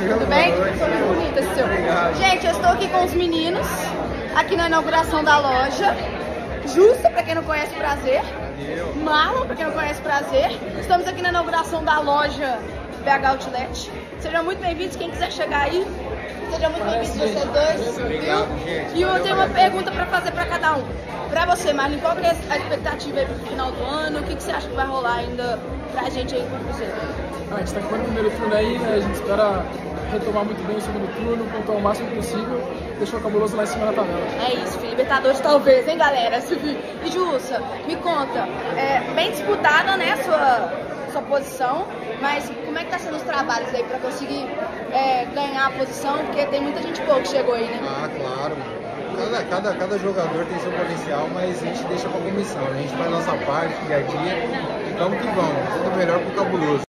Tudo bem? Muito bonito esse seu. Gente, eu estou aqui com os meninos, aqui na inauguração da loja. Justa, pra quem não conhece, prazer. Marlon, pra quem não conhece, prazer. Estamos aqui na inauguração da loja BH Outlet. Sejam muito bem-vindos, quem quiser chegar aí. Sejam muito bem-vindos vocês dois. Obrigado, gente. E eu tenho uma pergunta pra fazer pra cada um. Pra você, Marlon, qual que é a expectativa aí pro final do ano? O que você acha que vai rolar ainda pra gente aí com o Cruzeiro? A gente está acabando o primeiro turno aí, né? A gente espera retomar muito bem o segundo turno, pontuar o máximo possível, deixar o Cabuloso lá em cima da tabela. É isso, filho. Libertadores talvez, hein, galera? E Jussa, me conta, bem disputada, né, sua posição, mas como é que tá sendo os trabalhos aí pra conseguir ganhar a posição? Porque tem muita gente boa que chegou aí, né? Ah, claro. Cada jogador tem seu potencial, mas a gente deixa pra comissão. A gente faz nossa parte dia a dia. Vamos que vamos. Tudo melhor pro Cabuloso.